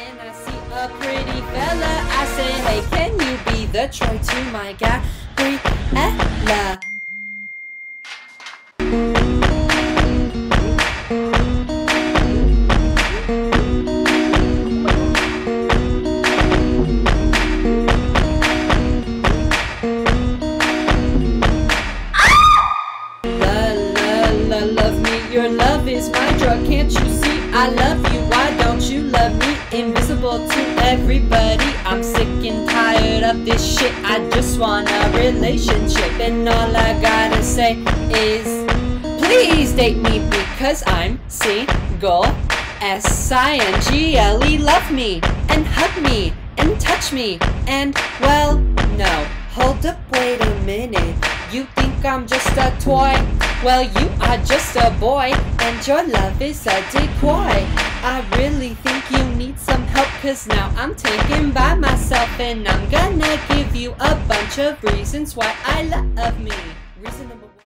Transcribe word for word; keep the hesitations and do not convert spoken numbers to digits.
When I see a pretty fella, I say, hey, can you be the Troy to my Gabriella? Love me, your love is my drug, can't you see? I love you, why don't you love me? Invisible to everybody, I'm sick and tired of this shit. I just want a relationship, and all I gotta say is please date me because I'm single. S I N G L E, love me, and hug me, and touch me, and well, no, hold up, wait a minute. You think I'm just a toy? Well, you are just a boy, and your love is a decoy. I really think you need some help, cause now I'm taken by myself, and I'm gonna give you a bunch of reasons why I love me. Reasonable.